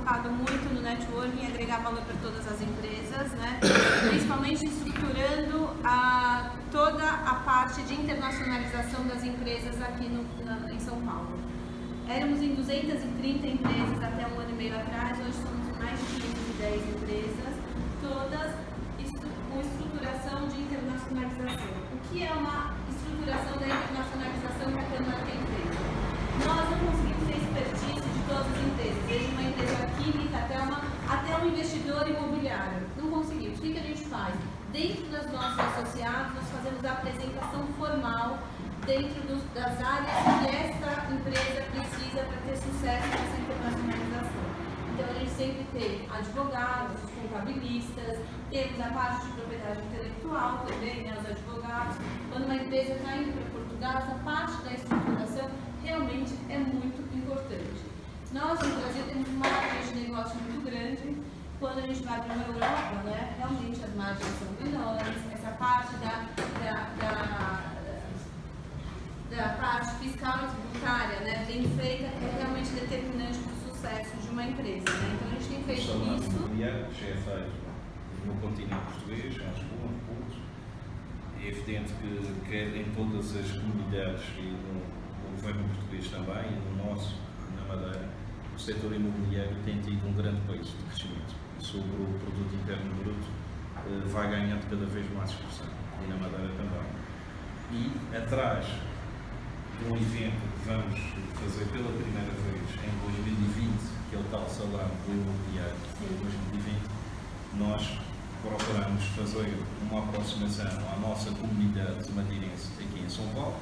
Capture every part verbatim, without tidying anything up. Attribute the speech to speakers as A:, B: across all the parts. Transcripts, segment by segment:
A: focado muito no networking e agregar valor para todas as empresas, né? Principalmente estruturando a, toda a parte de internacionalização das empresas aqui no, na, em São Paulo. Éramos em duzentas e trinta empresas até um ano e meio atrás, hoje somos em mais de quinhentas e dez empresas, todas com estruturação de internacionalização. O que é uma estruturação da internacionalização que a Câmara tem feito? Nós não conseguimos ter expertise de todas as empresas, desde uma empresa química até, uma, até um investidor imobiliário. Não conseguimos. O que, que a gente faz? Dentro dos nossos associados, nós fazemos a apresentação formal dentro dos, das áreas que esta empresa precisa para ter sucesso nessa internacionalização. Então, a gente sempre tem advogados, contabilistas, temos a parte de propriedade intelectual também, né, os advogados. Quando uma empresa está indo para Portugal, essa parte da estruturação realmente é muito importante. Nós, no Brasil, temos uma área de negócio muito grande. Quando a gente vai para a Europa, né, realmente as margens são menores. Essa parte da, da, da, da parte fiscal e tributária, né, bem feita, é realmente determinante para o sucesso de uma empresa. Né? Então, a gente tem feito
B: o
A: isso.
B: Imobiliário já é feito no continente português, em Lisboa, no Porto. É evidente que quer em todas as comunidades e no, no governo português também, e no nosso, na Madeira, o setor imobiliário tem tido um grande peso de crescimento. Sobre o produto interno bruto, vai ganhando cada vez mais expressão, e na Madeira também. E atrás de um evento que vamos fazer pela primeira vez em dois mil e vinte, que é o tal Salão do Imobiliário de dois mil e vinte, nós procuramos fazer uma aproximação à nossa comunidade madeirense aqui em São Paulo.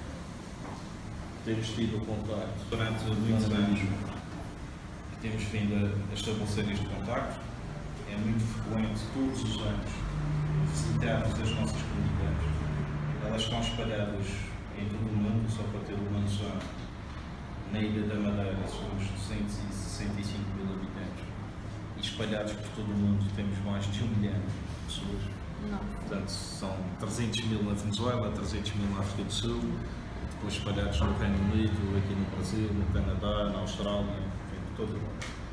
B: Temos tido contacto durante muitos anos, temos vindo a estabelecer este contacto. É muito frequente, todos os anos, visitarmos as nossas comunidades. Elas estão espalhadas em todo o mundo, só para ter uma noção. Na Ilha da Madeira somos duzentos e sessenta e cinco mil habitantes. E espalhados por todo o mundo temos mais de um milhão de pessoas.
A: Não.
B: Portanto, são trezentos mil na Venezuela, trezentos mil na África do Sul, depois espalhados no Reino Unido, aqui no Brasil, no Canadá, na Austrália, enfim, por todo o mundo.